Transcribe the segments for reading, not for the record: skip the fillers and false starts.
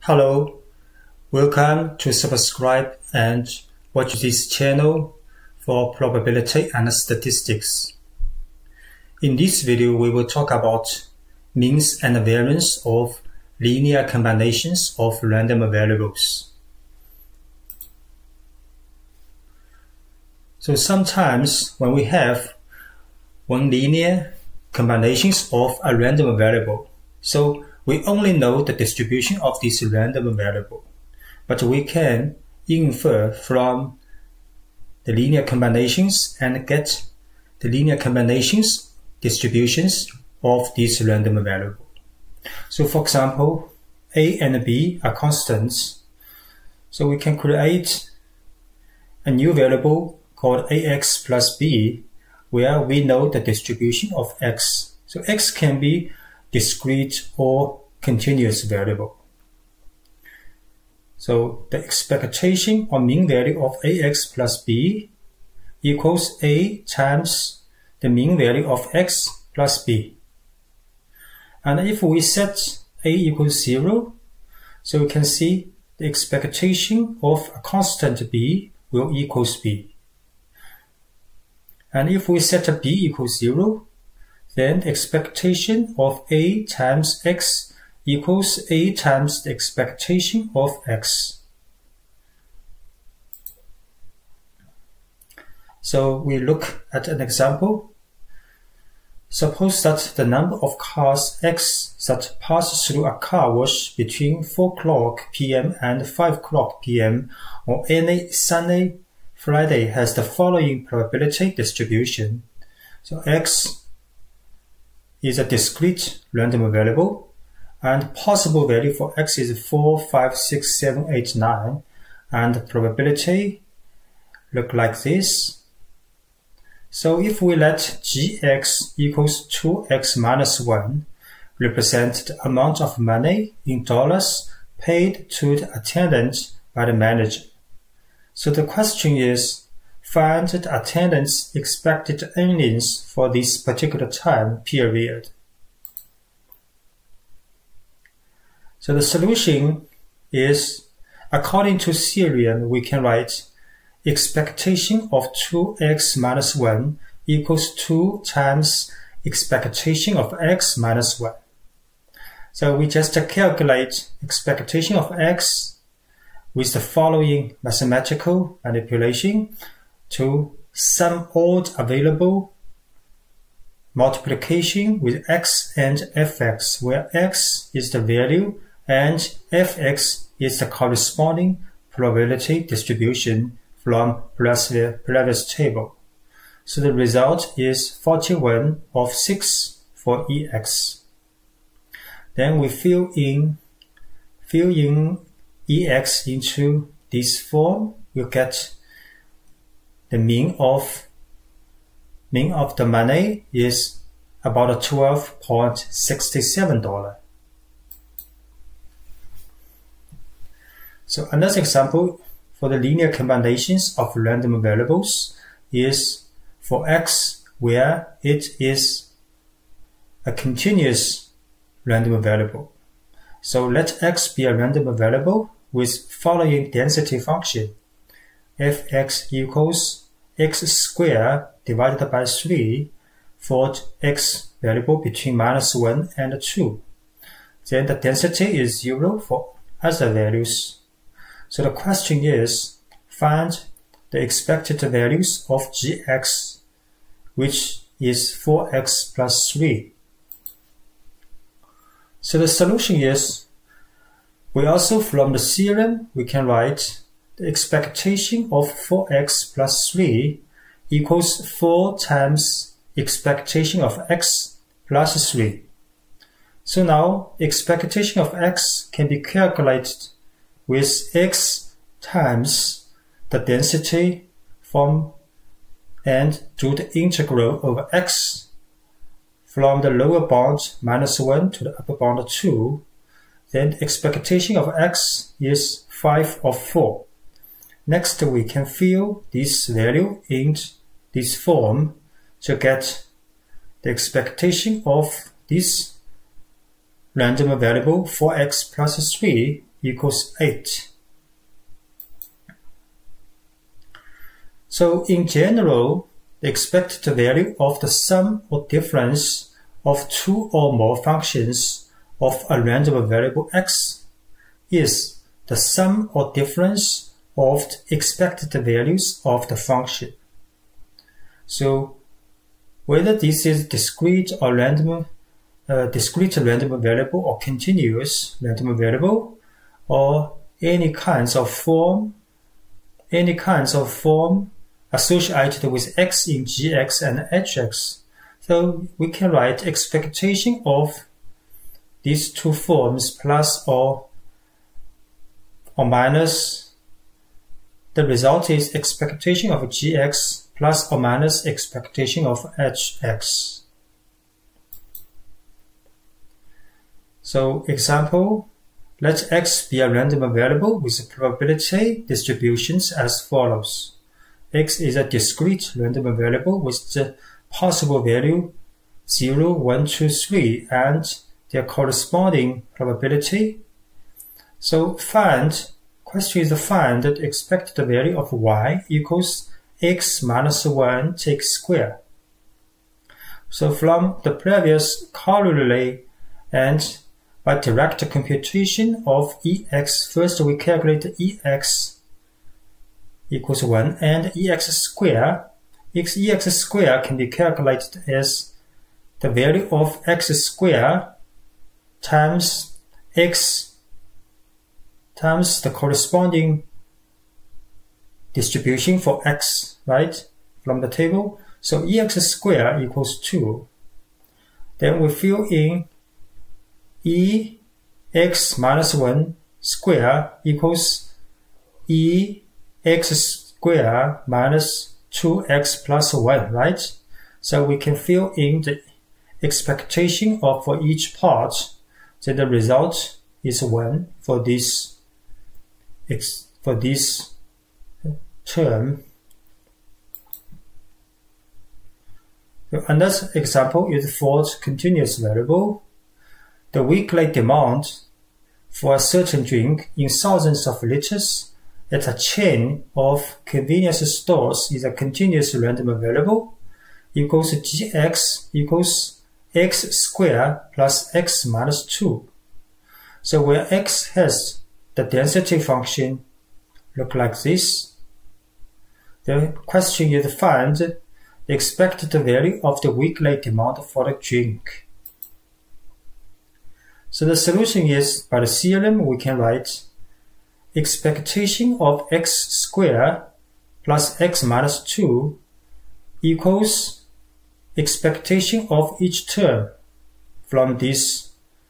Hello, welcome to subscribe and watch this channel for probability and statistics. In this video, we will talk about means and variance of linear combinations of random variables. So sometimes when we have one linear combinations of a random variable, so we only know the distribution of this random variable, but we can infer from the linear combinations and get the linear combinations distributions of this random variable. So for example, a and b are constants, so we can create a new variable called ax plus b, where we know the distribution of x. So x can be discrete or continuous variable. So the expectation or mean value of ax plus b equals a times the mean value of x plus b. And if we set a equals 0, so we can see the expectation of a constant b will equals b. And if we set a b equals 0, then the expectation of a times x equals a times the expectation of x. So we look at an example. Suppose that the number of cars x that pass through a car wash between 4 o'clock p.m. and 5 o'clock p.m. on any Sunday, Friday has the following probability distribution. So x is a discrete random variable, and possible value for x is 4, 5, 6, 7, 8, 9, and the probability look like this. So if we let gx equals 2x minus 1 represent the amount of money in dollars paid to the attendant by the manager. So the question is, find the attendant's expected earnings for this particular time period. So the solution is, according to theorem, we can write expectation of 2x minus 1 equals 2 times expectation of x minus 1. So we just calculate expectation of x with the following mathematical manipulation to sum all available multiplication with x and fx, where x is the value and fx is the corresponding probability distribution from the previous table. So the result is 41 of 6 for ex. Then we fill in ex into this form. We'll get the mean of the money is about $12.67. So another example for the linear combinations of random variables is for x, where it is a continuous random variable. So let x be a random variable with following density function. Fx equals x squared divided by 3 for x variable between minus 1 and 2. Then the density is 0 for other values. So the question is, find the expected values of gx, which is 4x plus 3. So the solution is, we also from the theorem, we can write the expectation of 4x plus 3 equals 4 times expectation of x plus 3. So now expectation of x can be calculated with x times the density from and do the integral over x from the lower bound minus 1 to the upper bound 2. Then the expectation of x is 5 of 4. Next, we can fill this value in this form to get the expectation of this random variable 4x plus 3 equals 8. So in general, the expected value of the sum or difference of two or more functions of a random variable x is the sum or difference of the expected values of the function. So whether this is discrete or random variable or continuous random variable or any kinds of form associated with x in gx and hx. So we can write expectation of these two forms plus or minus. The result is expectation of gx plus or minus expectation of hx. So example, let x be a random variable with probability distributions as follows. X is a discrete random variable with the possible value 0, 1, 2, 3 and their corresponding probability. So question is find the expected value of y equals x minus 1 take square. So from the previous corollary and by direct computation of ex, first we calculate ex equals 1 and ex square. Ex square can be calculated as the value of x square times x times the corresponding distribution for x, right, from the table. So ex square equals 2. Then we fill in ex minus 1 square equals ex square minus 2x plus 1, right? So we can fill in the expectation of for each part. So the result is 1 for this term. So another example is for continuous variable. The weekly demand for a certain drink in thousands of liters at a chain of convenience stores is a continuous random variable equals gx equals x squared plus x minus 2. So where x has the density function look like this, the question is find the expected value of the weekly demand for the drink. So the solution is, by the theorem, we can write expectation of x squared plus x minus 2 equals expectation of each term from this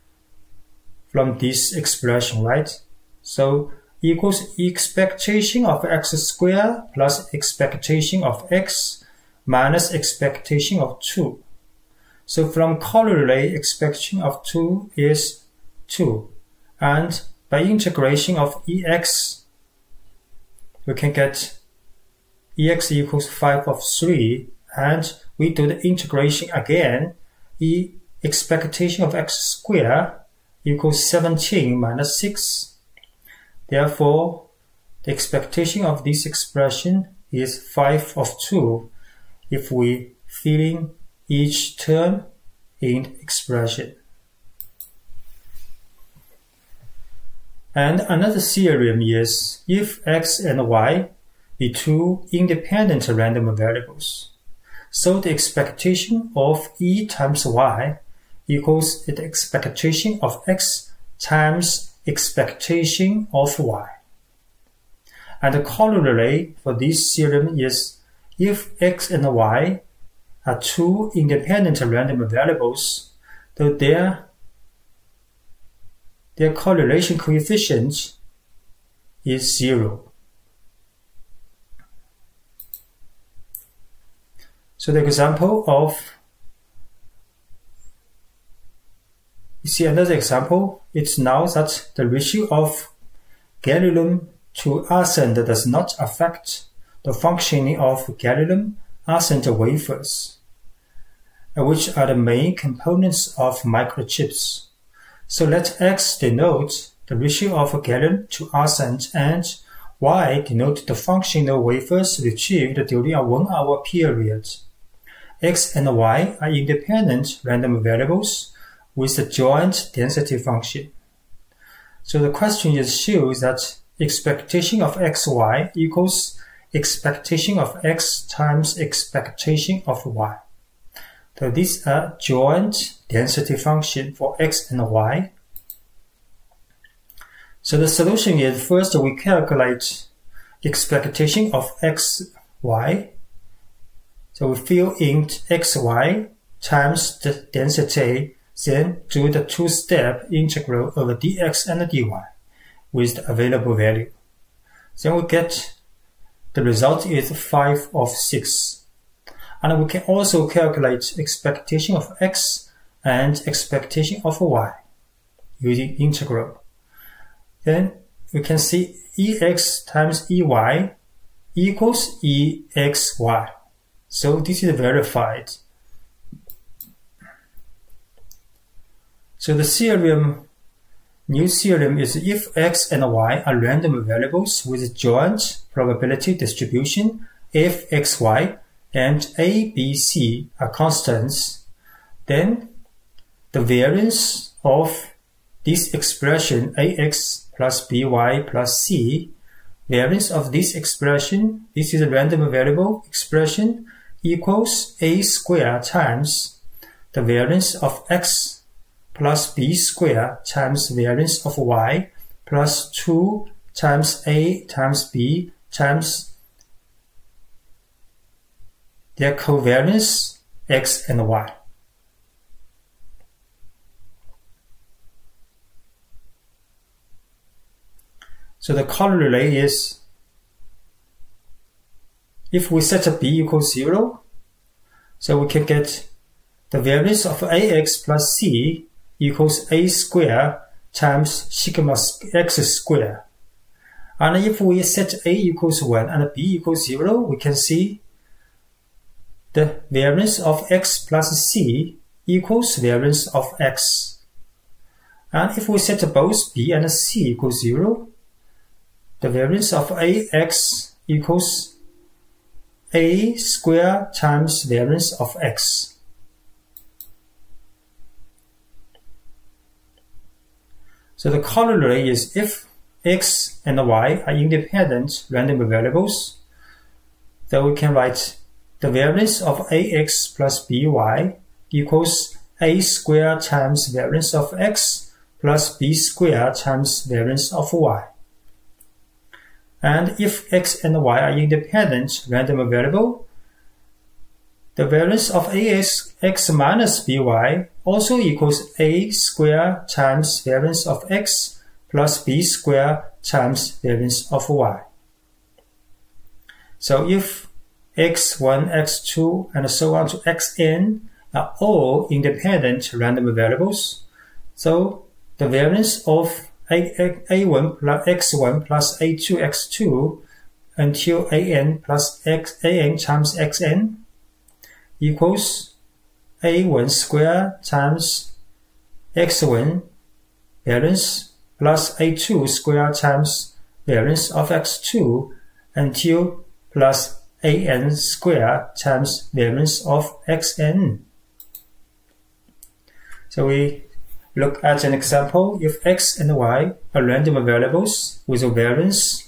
expression, right? So equals expectation of x squared plus expectation of x minus expectation of 2. So from corollary, expectation of 2 is 2. And by integration of ex, we can get ex equals 5 of 3. And we do the integration again. Expectation of x squared equals 17 minus 6. Therefore, the expectation of this expression is 5 of 2 if we fill in each term in the expression. And another theorem is if x and y be two independent random variables, so the expectation of e times y equals the expectation of x times expectation of y. And the corollary for this theorem is if x and y are two independent random variables, though their correlation coefficient is 0. So the example of, you see another example, it's now that the ratio of gadolinium to arsen does not affect the functioning of gadolinium arsen wafers, which are the main components of microchips. So let X denote the ratio of gallium to arsen, and Y denote the functional wafers retrieved during a 1-hour period. X and Y are independent random variables with a joint density function. So the question is shows that expectation of xy equals expectation of x times expectation of y. So these are joint density function for x and y. So the solution is first we calculate expectation of xy. So we fill in xy times the density, then do the two-step integral over dx and dy with the available value. Then we get the result is 5 of 6. And we can also calculate expectation of x and expectation of y using integral. Then we can see ex times ey equals exy. So this is verified. So the theorem, new theorem is if x and y are random variables with joint probability distribution, if xy and a, b, c are constants, then the variance of this expression ax plus by plus c, variance of this expression, this is a random variable expression, equals a squared times the variance of x plus b squared times variance of y plus 2 times a times b times their covariance x and y. So the corollary is if we set a b equals 0, so we can get the variance of ax plus c equals a squared times sigma x squared. And if we set a equals 1 and b equals 0, we can see the variance of x plus c equals variance of x. And if we set both b and c equals 0, the variance of ax equals a squared times variance of x. So the corollary is if x and y are independent random variables, then we can write the variance of ax plus by equals a squared times variance of x plus b squared times variance of y. And if x and y are independent random variable, the variance of ax minus by also equals a squared times variance of x plus b squared times variance of y. So if x1, x2, and so on to xn are all independent random variables, so the variance of a1 plus x1 plus a2 x2 until an plus an times xn equals a1 squared times x1 variance plus a2 squared times variance of x2 until plus an squared times variance of xn. So we look at an example. If x and y are random variables with a variance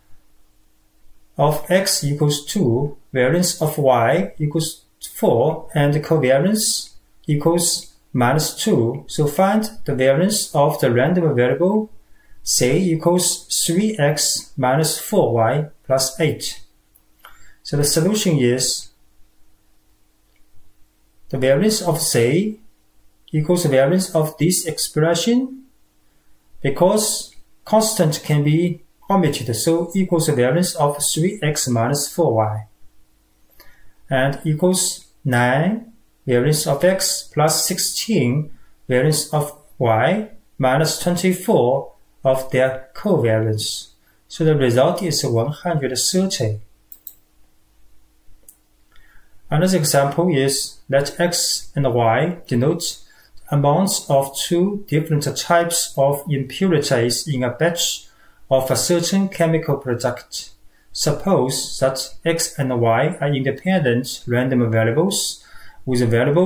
of x equals 2, variance of y equals 4, and covariance equals minus 2. So find the variance of the random variable, say equals 3x minus 4y plus 8. So the solution is the variance of say equals the variance of this expression, because constant can be omitted, so equals the variance of 3x minus 4y, and equals 9 variance of x plus 16 variance of y minus 24 of their covariance. So the result is 130. Another example is let x and y denote amounts of two different types of impurities in a batch of a certain chemical product. Suppose that x and y are independent random variables with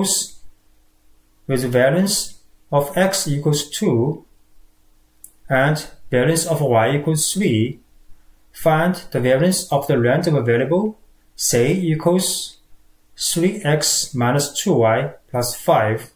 variance of x equals 2 and variance of y equals 3. Find the variance of the random variable, say equals 3x minus 2y plus 5.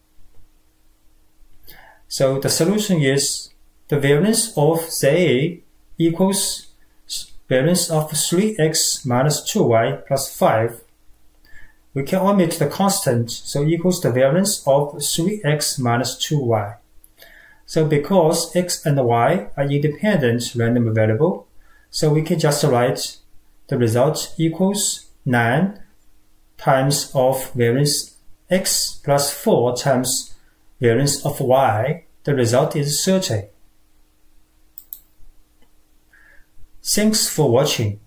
So the solution is the variance of say equals variance of 3x minus 2y plus 5. We can omit the constant, so equals the variance of 3x minus 2y. So because x and y are independent random variable, so we can just write the result equals 9 times of variance x plus 4 times variance of y. The result is 30. Thanks for watching.